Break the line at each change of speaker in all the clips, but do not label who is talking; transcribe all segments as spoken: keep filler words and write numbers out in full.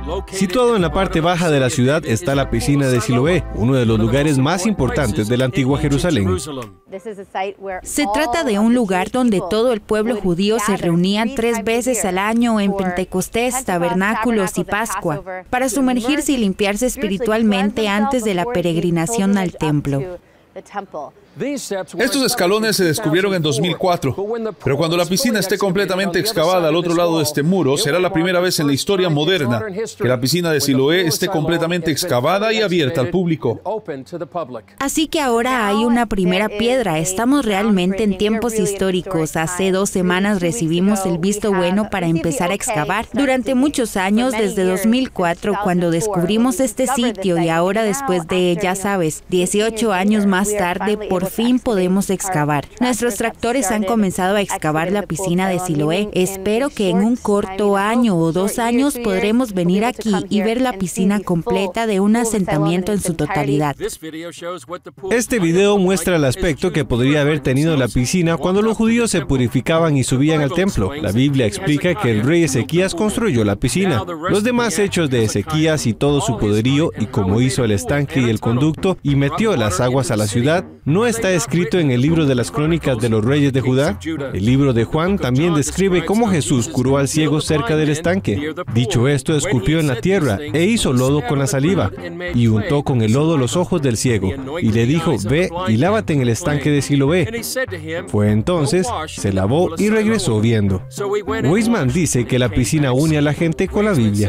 Situado en la parte baja de la ciudad está la piscina de Siloé, uno de los lugares más importantes de la antigua Jerusalén.
Se trata de un lugar donde todo el pueblo judío se reunía tres veces al año en Pentecostés, tabernáculos y Pascua, para sumergirse y limpiarse espiritualmente antes de la peregrinación al templo.
Estos escalones se descubrieron en dos mil cuatro, pero cuando la piscina esté completamente excavada al otro lado de este muro, será la primera vez en la historia moderna que la piscina de Siloé esté completamente excavada y abierta al público.
Así que ahora hay una primera piedra. Estamos realmente en tiempos históricos. Hace dos semanas recibimos el visto bueno para empezar a excavar. Durante muchos años, desde dos mil cuatro, cuando descubrimos este sitio, y ahora después de, ya sabes, dieciocho años más tarde, por Por fin podemos excavar. Nuestros tractores han comenzado a excavar la piscina de Siloé. Espero que en un corto año o dos años podremos venir aquí y ver la piscina completa de un asentamiento en su totalidad.
Este video muestra el aspecto que podría haber tenido la piscina cuando los judíos se purificaban y subían al templo. La Biblia explica que el rey Ezequías construyó la piscina. Los demás hechos de Ezequías y todo su poderío, y cómo hizo el estanque y el conducto y metió las aguas a la ciudad, no está escrito en el libro de las crónicas de los reyes de Judá. El libro de Juan también describe cómo Jesús curó al ciego cerca del estanque. Dicho esto, escupió en la tierra e hizo lodo con la saliva y untó con el lodo los ojos del ciego y le dijo: ve y lávate en el estanque de Siloé. Fue entonces, se lavó y regresó viendo. Weisman dice que la piscina une a la gente con la Biblia.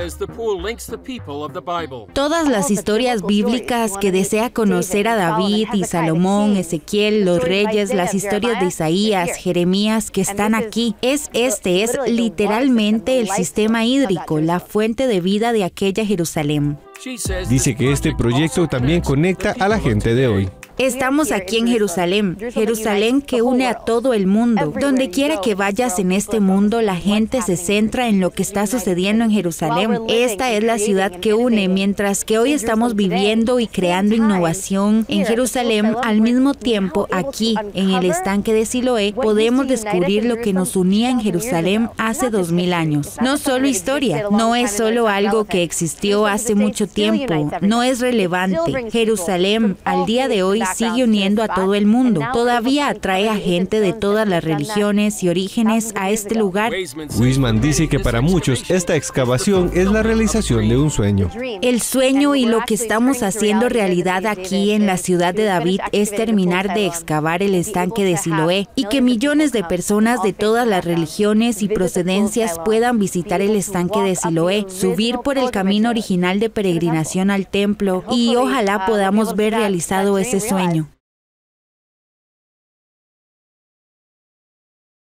Todas las historias bíblicas que desea conocer a David y Salomón, Ezequiel, los reyes, las historias de Isaías, Jeremías, que están aquí. Es este, es literalmente el sistema hídrico, la fuente de vida de aquella Jerusalén.
Dice que este proyecto también conecta a la gente de hoy.
Estamos aquí en Jerusalén, Jerusalén que une a todo el mundo. Donde quiera que vayas en este mundo, la gente se centra en lo que está sucediendo en Jerusalén. Esta es la ciudad que une, mientras que hoy estamos viviendo y creando innovación en Jerusalén. Al mismo tiempo, aquí, en el estanque de Siloé, podemos descubrir lo que nos unía en Jerusalén hace dos mil años. No solo historia, no es solo algo que existió hace mucho tiempo, no es relevante. Jerusalén, al día de hoy, sigue uniendo a todo el mundo. Todavía atrae a gente de todas las religiones y orígenes a este lugar.
Weisman dice que para muchos esta excavación es la realización de un sueño.
El sueño y lo que estamos haciendo realidad aquí en la ciudad de David es terminar de excavar el estanque de Siloé y que millones de personas de todas las religiones y procedencias puedan visitar el estanque de Siloé, subir por el camino original de peregrinación al templo y ojalá podamos ver realizado ese sueño.